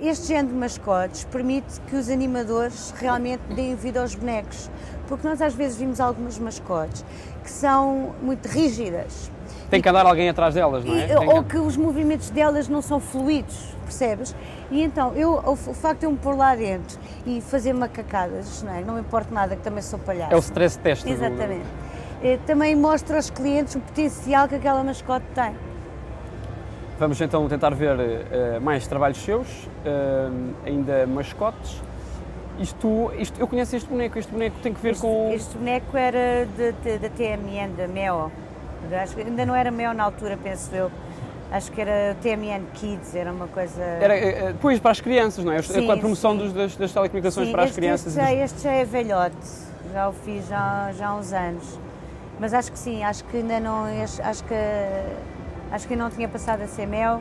este género de mascotes permite que os animadores realmente deem vida aos bonecos, porque nós às vezes vimos algumas mascotes que são muito rígidas. Tem que andar alguém atrás delas, não é? Ou que os movimentos delas não são fluidos, percebes? E então, o facto de eu me pôr lá dentro e fazer macacadas, não me importa nada, que também sou palhaço. É o stress test. Exatamente. Também mostra aos clientes o potencial que aquela mascote tem. Vamos então tentar ver mais trabalhos seus, ainda mascotes. Eu conheço este boneco tem que ver com... Este boneco era da TMN, da Mel. Acho que ainda não era Mel na altura, penso eu. Acho que era TMN Kids, era uma coisa... Era depois para as crianças, não é? Sim, a promoção sim. Das telecomunicações para as crianças. Este já é velhote, já o fiz já há uns anos. Mas acho que sim, acho que ainda não... Acho que não tinha passado a ser Mel.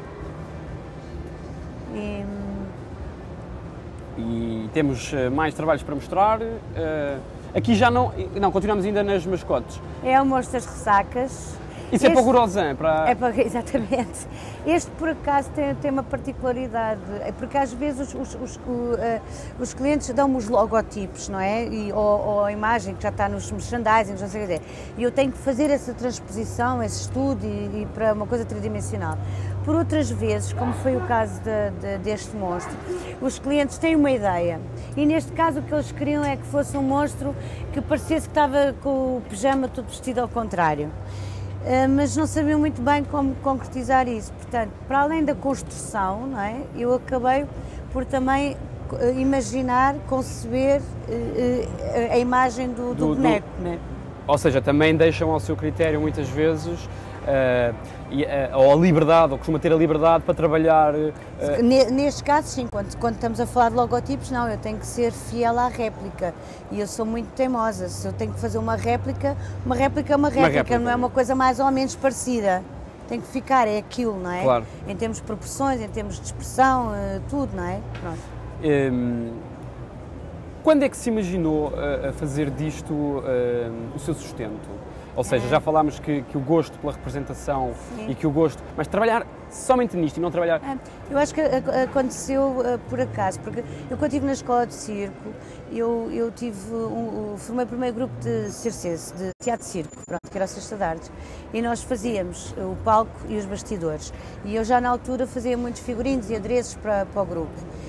E temos mais trabalhos para mostrar. Aqui já não... Não, continuamos ainda nas mascotes. É o Monstro das Ressacas. Isso é para o Gorosan, exatamente. Este, por acaso, tem uma particularidade, porque às vezes os clientes dão-me os logotipos, não é? Ou a imagem que já está nos merchandising, não sei o que dizer. E eu tenho que fazer essa transposição, esse estudo e para uma coisa tridimensional. Por outras vezes, como foi o caso deste monstro, os clientes têm uma ideia e neste caso o que eles queriam é que fosse um monstro que parecesse que estava com o pijama todo vestido ao contrário. Mas não sabiam muito bem como concretizar isso. Portanto, para além da construção, não é? Eu acabei por também imaginar, conceber a imagem do boneco. Não é? Ou seja, também deixam ao seu critério muitas vezes ou a liberdade, ou costuma ter a liberdade para trabalhar... Neste caso, sim, quando estamos a falar de logotipos, não, eu tenho que ser fiel à réplica e eu sou muito teimosa. Se eu tenho que fazer uma réplica é uma réplica, não é uma coisa mais ou menos parecida. Tem que ficar, é aquilo, não é? Claro. Em termos de proporções, em termos de expressão, tudo, não é? Pronto. Quando é que se imaginou a fazer disto o seu sustento? Ou seja, já falámos que o gosto pela representação sim. E que o gosto... Mas trabalhar somente nisto e não trabalhar... Eu acho que aconteceu por acaso, porque eu quando estive na escola de circo, eu formei o primeiro grupo de circense, de teatro de circo, pronto, que era a Sexta de Artes, e nós fazíamos o palco e os bastidores. E eu já na altura fazia muitos figurinos e adereços para o grupo.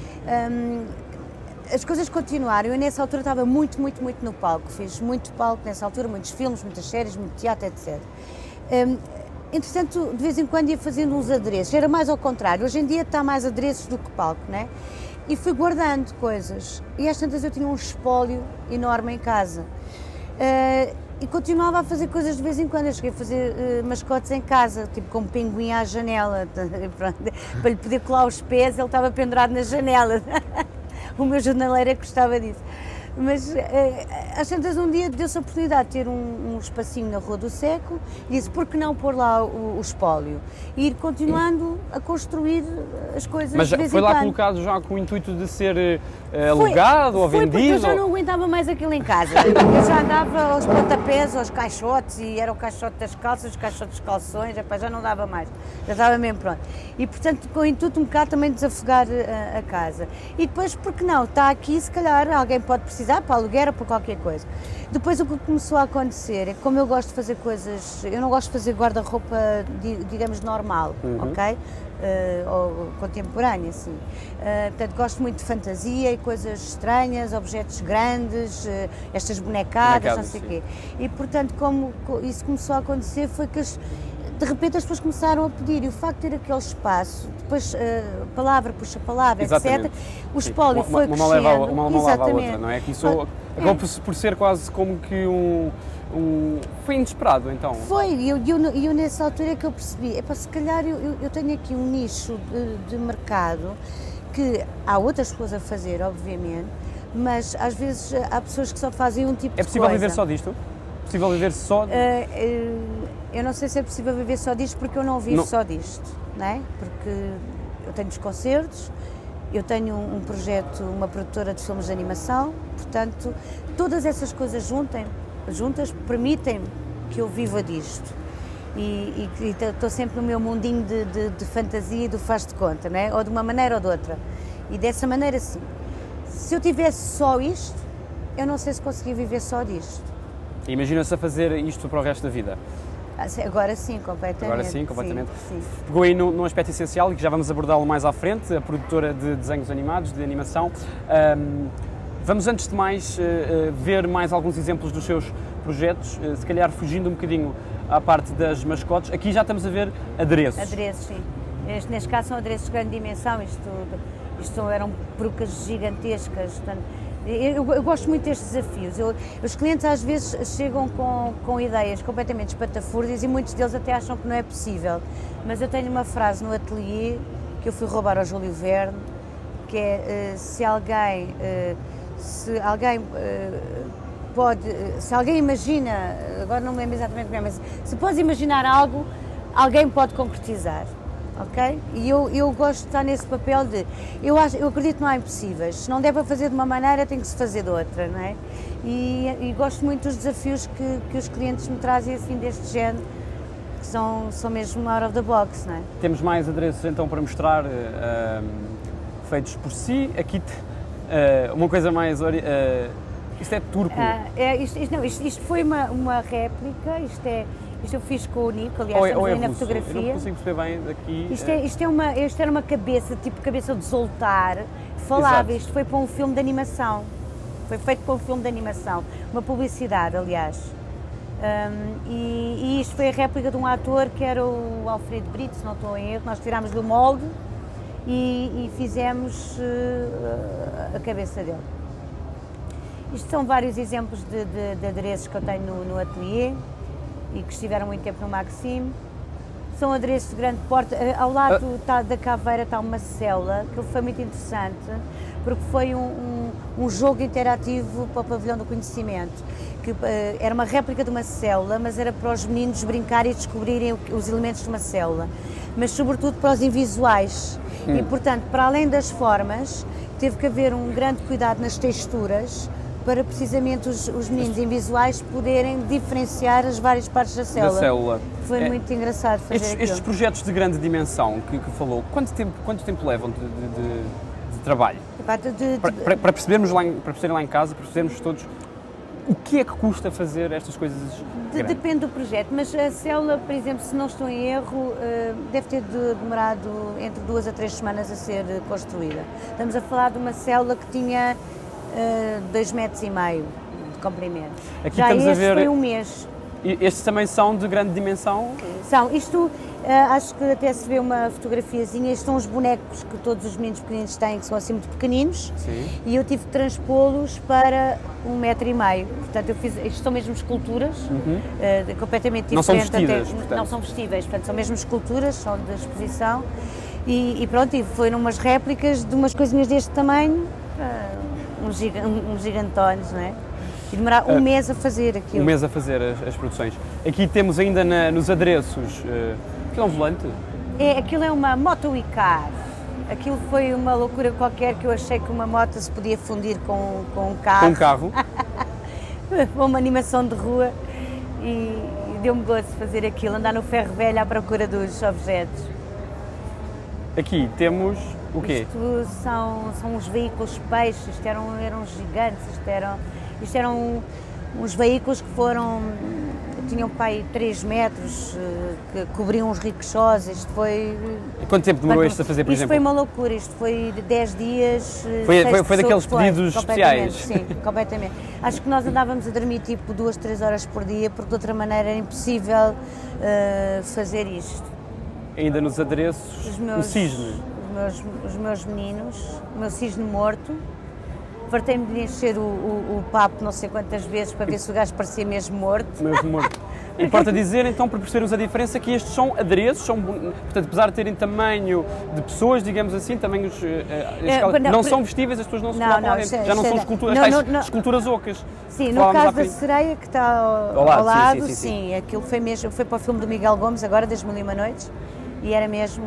As coisas continuaram, eu nessa altura estava muito no palco, fiz muito palco nessa altura, muitos filmes, muitas séries, muito teatro, etc. Entretanto, de vez em quando ia fazendo uns adereços, era mais ao contrário, hoje em dia está mais adereços do que palco, né? E fui guardando coisas, e às tantas eu tinha um espólio enorme em casa. E continuava a fazer coisas de vez em quando, eu cheguei a fazer mascotes em casa, tipo como pinguim à janela, para lhe poder colar os pés, ele estava pendurado na janela. O meu jornaleiro gostava disso. Mas às tantas um dia deu-se a oportunidade de ter um espacinho na Rua do Seco e disse, por que não pôr lá o espólio? E ir continuando a construir as coisas. Mas de vez foi em lá quando. colocado já com o intuito de ser alugado ou vendido? Porque eu já não aguentava mais aquilo em casa. Eu já andava aos pontapés, aos caixotes, e era o caixote das calças, os caixotes dos calções, já não dava mais. Já estava mesmo pronto. E portanto, com o intuito um bocado também de desafogar a casa. E depois, porque não? Está aqui, se calhar, alguém pode precisar para aluguer ou para qualquer coisa. Depois o que começou a acontecer é que como eu gosto de fazer coisas, eu não gosto de fazer guarda-roupa, digamos, normal, ok? Ou contemporânea, assim. Portanto, gosto muito de fantasia e coisas estranhas, objetos grandes, estas bonecadas, não sei o quê. E, portanto, como isso começou a acontecer foi que de repente as pessoas começaram a pedir, e o facto de ter aquele espaço, depois palavra puxa palavra, exatamente. etc., o espólio foi crescendo. Uma mão leva a outra, não é? Que isso acabou por ser quase como que foi inesperado, então. Foi, e eu nessa altura é que eu percebi, se calhar eu tenho aqui um nicho de mercado que há outras pessoas a fazer, obviamente, mas às vezes há pessoas que só fazem um tipo de coisa. É possível viver só disto? É possível viver só... Eu não sei se é possível viver só disto porque eu não vivo só disto, não é? Porque eu tenho os concertos, eu tenho um projeto, uma produtora de filmes de animação, portanto, todas essas coisas juntas permitem-me que eu viva disto. E estou sempre no meu mundinho de fantasia e do faz de conta, não é? Ou de uma maneira ou de outra. E dessa maneira, sim. Se eu tivesse só isto, eu não sei se conseguia viver só disto. Imagina-se a fazer isto para o resto da vida? Agora sim, completamente. Agora sim, completamente. Sim. Pegou aí num aspecto essencial e que já vamos abordá-lo mais à frente, a produtora de desenhos animados, de animação. Vamos, antes de mais, ver mais alguns exemplos dos seus projetos, se calhar fugindo um bocadinho à parte das mascotes. Aqui já estamos a ver adereços. Adereços, sim. Neste caso são adereços de grande dimensão, isto eram perucas gigantescas. Portanto, eu gosto muito destes desafios. Os clientes às vezes chegam com ideias completamente espatafúrdias e muitos deles até acham que não é possível. Mas eu tenho uma frase no ateliê que eu fui roubar ao Júlio Verne, que é se alguém imagina, agora não me lembro exatamente como é, mas se podes imaginar algo, alguém pode concretizar. Ok? E eu gosto de estar nesse papel de, eu acredito que não há impossíveis, se não der para fazer de uma maneira tem que se fazer de outra, não é? E gosto muito dos desafios que os clientes me trazem assim deste género, que são mesmo out of the box, não é? Temos mais adereços então para mostrar, feitos por si, aqui uma coisa mais, isto é turco? Isto foi uma réplica, isto eu fiz com o Nico, aliás, estamos aí na fotografia. Eu não consigo perceber bem daqui. Isto era uma cabeça, tipo cabeça de Zoltar, falava. Exato. Isto foi para um filme de animação. Foi feito para um filme de animação, uma publicidade, aliás. E isto foi a réplica de um ator que era o Alfredo Brito, se não estou em erro. Nós tirámos do molde e fizemos a cabeça dele. Isto são vários exemplos de adereços que eu tenho no ateliê e que estiveram muito tempo no Maxime. São adereços de grande porte. Ao lado da caveira está uma célula, que foi muito interessante, porque foi um jogo interativo para o pavilhão do conhecimento, que era uma réplica de uma célula, mas era para os meninos brincarem e descobrirem os elementos de uma célula, mas sobretudo para os invisuais. E, portanto, para além das formas, teve que haver um grande cuidado nas texturas, para precisamente os meninos invisuais poderem diferenciar as várias partes da célula. Foi muito engraçado fazer aquilo. Estes projetos de grande dimensão que falou, quanto tempo levam de trabalho? Para percebermos lá em casa, para percebermos todos, o que é que custa fazer estas coisas grandes? Depende do projeto, mas a célula, por exemplo, se não estou em erro, deve ter demorado entre 2 a 3 semanas a ser construída. Estamos a falar de uma célula que tinha 2,5 metros de comprimento. Aqui já estamos este a ver, foi um mês. Estes também são de grande dimensão? São. Isto, acho que até se vê uma fotografiazinha. Estes são os bonecos que todos os meninos pequeninos têm, que são assim muito pequeninos. Sim. E eu tive que transpô-los para 1,5 metro. Portanto, isto são mesmo esculturas, completamente diferentes. Não são vestidas, portanto. Não são vestíveis, portanto, são mesmo esculturas, são de exposição. E pronto, e foram umas réplicas de umas coisinhas deste tamanho, uns gigantones, não é? E demorar um mês a fazer aquilo. Um mês a fazer as produções. Aqui temos ainda nos adereços, aquilo é um volante? Aquilo é uma moto e-car. Aquilo foi uma loucura qualquer que eu achei que uma moto se podia fundir com um carro. Com um carro? Foi uma animação de rua e deu-me gosto de fazer aquilo, andar no ferro velho à procura dos objetos. Aqui temos o quê? Isto são uns veículos peixes, isto eram gigantes, isto eram uns veículos que tinham para aí 3 metros, que cobriam os rickshaws. Isto foi... E quanto tempo demorou isto a fazer, por exemplo? Isto foi uma loucura, isto foi de 10 dias. Foi daqueles pedidos especiais? Sim, completamente. Acho que nós andávamos a dormir tipo 2, 3 horas por dia, porque de outra maneira era impossível fazer isto. Ainda nos adereços, o cisne. Os meus meninos, o meu cisne morto. Fartei-me de encher o papo não sei quantas vezes para ver se o gajo parecia mesmo morto. Mesmo morto. Importa dizer, então, para percebermos a diferença, que estes são adereços, portanto, apesar de terem tamanho de pessoas, digamos assim, tamanhos, não são vestíveis, as pessoas não se colocam lá dentro, já não são esculturas, esculturas ocas. Sim, no caso da sereia, que está ao lado, sim, aquilo foi para o filme do Miguel Gomes, agora, das Mil e Uma Noites, e era mesmo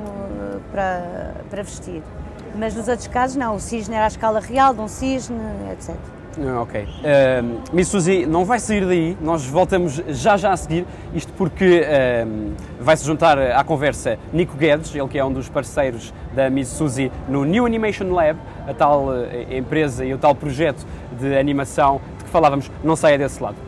para vestir. Mas nos outros casos não, o cisne era à escala real de um cisne, etc. Ok. Miss Suzy não vai sair daí, nós voltamos já a seguir, isto porque vai-se juntar à conversa Nico Guedes, ele que é um dos parceiros da Miss Suzy no New Animation Lab, a tal empresa e o tal projeto de animação de que falávamos. Não saia desse lado.